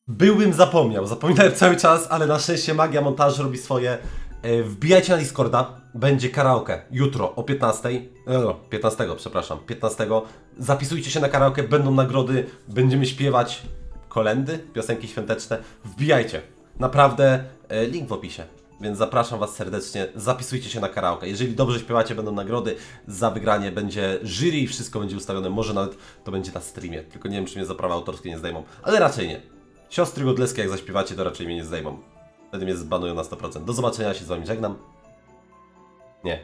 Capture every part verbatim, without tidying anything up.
Byłbym zapomniał, zapominałem cały czas, ale na szczęście magia montażu robi swoje. Wbijajcie na Discorda, będzie karaoke jutro o piętnastej, no, piętnastego, przepraszam, piętnastego. Zapisujcie się na karaoke, będą nagrody, będziemy śpiewać kolędy, piosenki świąteczne. Wbijajcie, naprawdę, link w opisie, więc zapraszam was serdecznie, zapisujcie się na karaoke. Jeżeli dobrze śpiewacie, będą nagrody, za wygranie będzie jury i wszystko będzie ustawione, może nawet to będzie na streamie, tylko nie wiem, czy mnie za prawa autorskie nie zdejmą, ale raczej nie. Siostry Godleskie, jak zaśpiewacie, to raczej mnie nie zdejmą. Wtedy mnie zbanują na sto procent. Do zobaczenia, się z wami żegnam. Nie.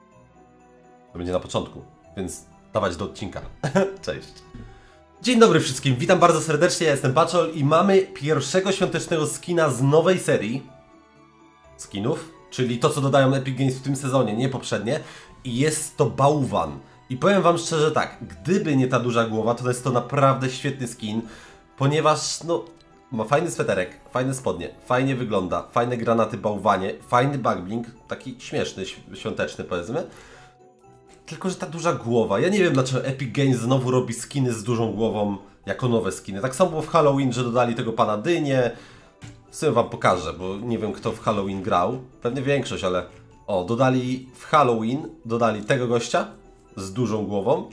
To będzie na początku, więc dawać do odcinka. Cześć. Dzień dobry wszystkim, witam bardzo serdecznie, ja jestem Paczol i mamy pierwszego świątecznego skina z nowej serii skinów, czyli to, co dodają Epic Games w tym sezonie, nie poprzednie. I jest to bałwan. I powiem wam szczerze tak, gdyby nie ta duża głowa, to jest to naprawdę świetny skin, ponieważ, no... ma fajny sweterek, fajne spodnie, fajnie wygląda, fajne granaty bałwanie, fajny backbling, taki śmieszny, świąteczny powiedzmy. Tylko że ta duża głowa, ja nie wiem dlaczego Epic Games znowu robi skiny z dużą głową jako nowe skiny. Tak samo było w Halloween, że dodali tego pana dynię. W sumie wam pokażę, bo nie wiem kto w Halloween grał, pewnie większość, ale... O, dodali w Halloween, dodali tego gościa z dużą głową.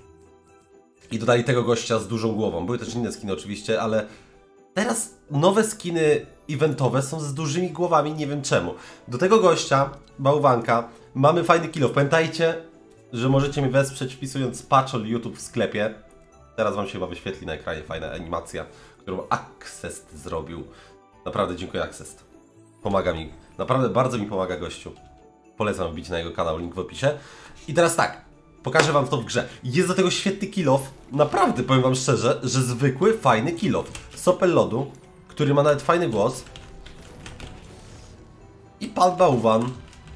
I dodali tego gościa z dużą głową. Były też inne skiny oczywiście, ale... Teraz nowe skiny eventowe są z dużymi głowami, nie wiem czemu. Do tego gościa, bałwanka, mamy fajny kill off. Pamiętajcie, że możecie mnie wesprzeć wpisując Paczol YouTube w sklepie. Teraz wam się chyba wyświetli na ekranie fajna animacja, którą Accest zrobił. Naprawdę dziękuję Accest. Pomaga mi, naprawdę bardzo mi pomaga gościu. Polecam wbić na jego kanał, link w opisie. I teraz tak. Pokażę wam to w grze. Jest do tego świetny kill off. Naprawdę powiem wam szczerze, że zwykły, fajny kill off. Sopel lodu, który ma nawet fajny głos. I pan bałwan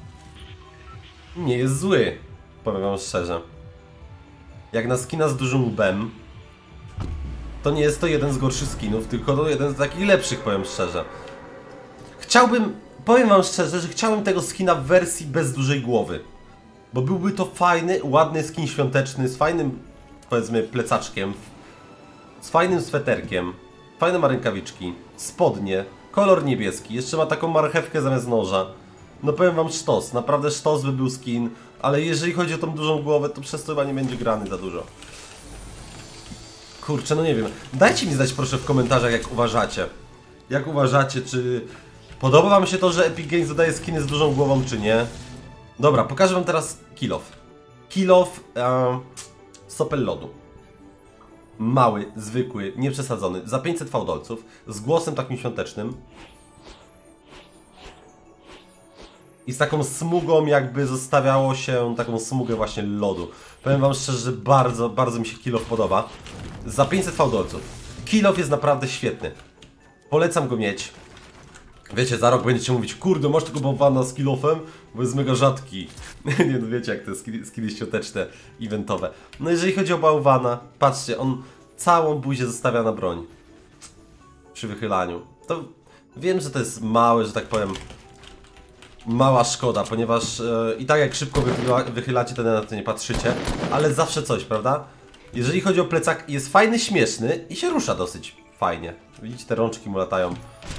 nie jest zły. Powiem wam szczerze. Jak na skina z dużym łbem, to nie jest to jeden z gorszych skinów, tylko to jeden z takich lepszych, powiem szczerze. Chciałbym, powiem wam szczerze, że chciałbym tego skina w wersji bez dużej głowy. Bo byłby to fajny, ładny skin świąteczny, z fajnym, powiedzmy, plecaczkiem, z fajnym sweterkiem, fajne ma rękawiczki, spodnie, kolor niebieski, jeszcze ma taką marchewkę zamiast noża. No powiem wam sztos, naprawdę sztos by był skin, ale jeżeli chodzi o tą dużą głowę, to przez to chyba nie będzie grany za dużo. Kurczę, no nie wiem. Dajcie mi znać proszę w komentarzach, jak uważacie. Jak uważacie, czy podoba wam się to, że Epic Games dodaje skiny z dużą głową, czy nie? Dobra, pokażę wam teraz kill off. Kill off e, sopel lodu. Mały, zwykły, nieprzesadzony, za pięćset fałdolców, z głosem takim świątecznym. I z taką smugą, jakby zostawiało się taką smugę właśnie lodu. Powiem wam szczerze, że bardzo, bardzo mi się kill off podoba. Za pięćset fałdolców. Kill off jest naprawdę świetny. Polecam go mieć. Wiecie, za rok będziecie mówić, kurde, masz tego bałwana z kill offem, bo jest mega rzadki. Nie no, wiecie jak te skiny, skiny świąteczne, eventowe. No jeżeli chodzi o bałwana, patrzcie, on całą buzię zostawia na broń. Przy wychylaniu. To wiem, że to jest małe, że tak powiem, mała szkoda, ponieważ e, i tak jak szybko wychyla, wychylacie, to na to nie patrzycie, ale zawsze coś, prawda? Jeżeli chodzi o plecak, jest fajny, śmieszny i się rusza dosyć fajnie. Widzicie, te rączki mu latają.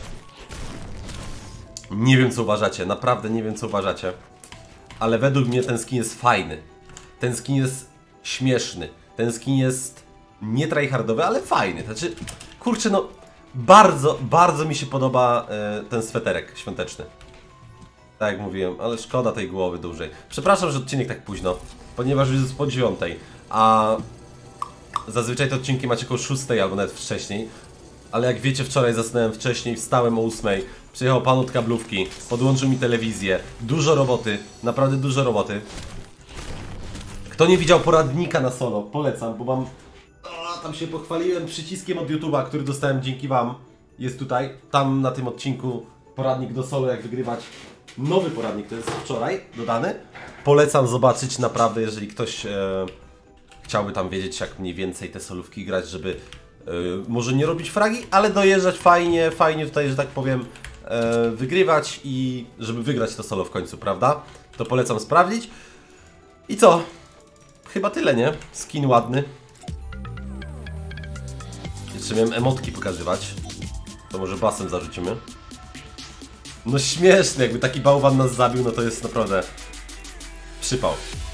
Nie wiem co uważacie, naprawdę nie wiem co uważacie. Ale według mnie ten skin jest fajny. Ten skin jest śmieszny. Ten skin jest nie tryhardowy, ale fajny. Znaczy, kurczę no, bardzo, bardzo mi się podoba e, ten sweterek świąteczny. Tak jak mówiłem, ale szkoda tej głowy dłużej. Przepraszam, że odcinek tak późno, ponieważ już jest po dziewiątej. A zazwyczaj te odcinki macie około szóstej albo nawet wcześniej. Ale jak wiecie, wczoraj zasnąłem wcześniej, wstałem o ósmej. Przyjechał pan od kablówki, podłączył mi telewizję. Dużo roboty, naprawdę dużo roboty. Kto nie widział poradnika na solo, polecam, bo mam... O, tam się pochwaliłem przyciskiem od YouTube'a, który dostałem dzięki wam. Jest tutaj, tam na tym odcinku poradnik do solo, jak wygrywać. Nowy poradnik, to jest wczoraj dodany. Polecam zobaczyć, naprawdę, jeżeli ktoś e, chciałby tam wiedzieć, jak mniej więcej te solówki grać, żeby... Yy, może nie robić fragi, ale dojeżdżać fajnie, fajnie tutaj, że tak powiem, yy, wygrywać i żeby wygrać to solo w końcu, prawda? To polecam sprawdzić. I co? Chyba tyle, nie? Skin ładny. Jeszcze miałem emotki pokazywać. To może basem zarzucimy. No śmieszne, jakby taki bałwan nas zabił, no to jest naprawdę przypał.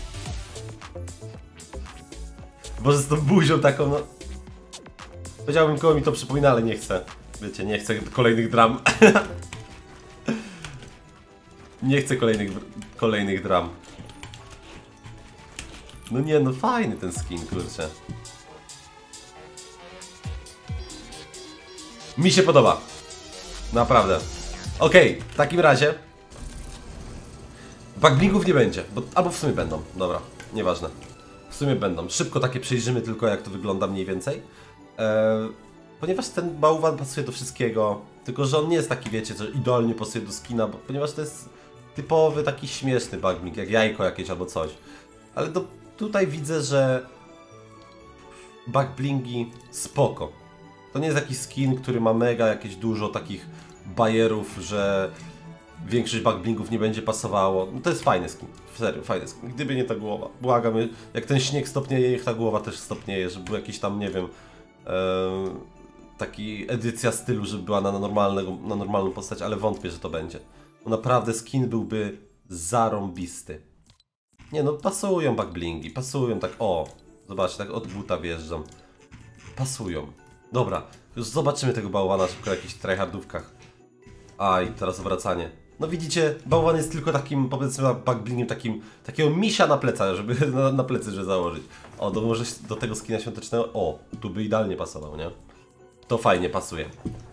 Boże, z tą buzią taką, no... Powiedziałbym, koło mi to przypomina, ale nie chcę. Wiecie, nie chcę kolejnych dram. Nie chcę kolejnych, kolejnych dram. No nie, no fajny ten skin, kurczę. Mi się podoba. Naprawdę. Okej, okay, w takim razie backblingów nie będzie, bo, albo w sumie będą, dobra, nieważne. W sumie będą, szybko takie przejrzymy tylko jak to wygląda mniej więcej. eee, Ponieważ ten bałwan pasuje do wszystkiego, tylko że on nie jest taki, wiecie, że idealnie pasuje do skina, bo, ponieważ to jest typowy taki śmieszny backbling, jak jajko jakieś albo coś. Ale do, tutaj widzę, że backblingi spoko. To nie jest jakiś skin, który ma mega jakieś dużo takich bajerów, że większość backblingów nie będzie pasowało. No to jest fajny skin, serio, fajny skin. Gdyby nie ta głowa, błagam, jak ten śnieg stopnieje, niech ta głowa też stopnieje, żeby był jakiś tam, nie wiem, ee, taki edycja stylu, żeby była na, normalnego, na normalną postać, ale wątpię, że to będzie. Bo naprawdę skin byłby zarąbisty. Nie no, pasują backblingi, pasują tak, o, zobaczcie, tak od buta wjeżdżam. Pasują. Dobra, już zobaczymy tego bałwana szybko w jakichś tryhardówkach. A i teraz obracanie. No widzicie, bałwan jest tylko takim, powiedzmy, backblingiem, takim, takiego misia na plecach, żeby na, na plecy, żeby założyć. O, do, może do tego skina świątecznego, o, tu by idealnie pasował, nie? To fajnie pasuje.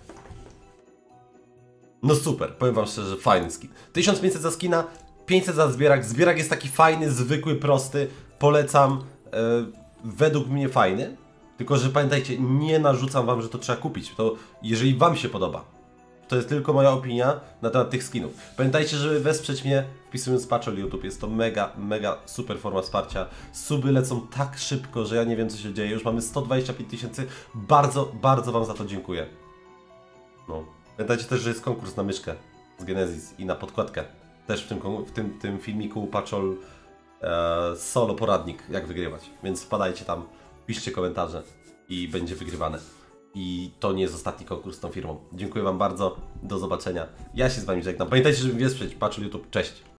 No super, powiem wam szczerze, fajny skin. tysiąc pięćset za skina, pięćset za zbierak. Zbierak jest taki fajny, zwykły, prosty. Polecam, e, według mnie fajny. Tylko że pamiętajcie, nie narzucam wam, że to trzeba kupić. To jeżeli wam się podoba. To jest tylko moja opinia na temat tych skinów. Pamiętajcie, żeby wesprzeć mnie wpisując Paczol YouTube. Jest to mega, mega super forma wsparcia. Suby lecą tak szybko, że ja nie wiem co się dzieje. Już mamy sto dwadzieścia pięć tysięcy. Bardzo, bardzo wam za to dziękuję. No. Pamiętajcie też, że jest konkurs na myszkę z Genesis i na podkładkę. Też w tym, w tym, tym filmiku Paczol e, solo poradnik, jak wygrywać. Więc wpadajcie tam, piszcie komentarze i będzie wygrywane. I to nie jest ostatni konkurs z tą firmą. Dziękuję wam bardzo, do zobaczenia. Ja się z wami żegnam. Pamiętajcie, żeby mnie wesprzeć. Paczol YouTube, cześć!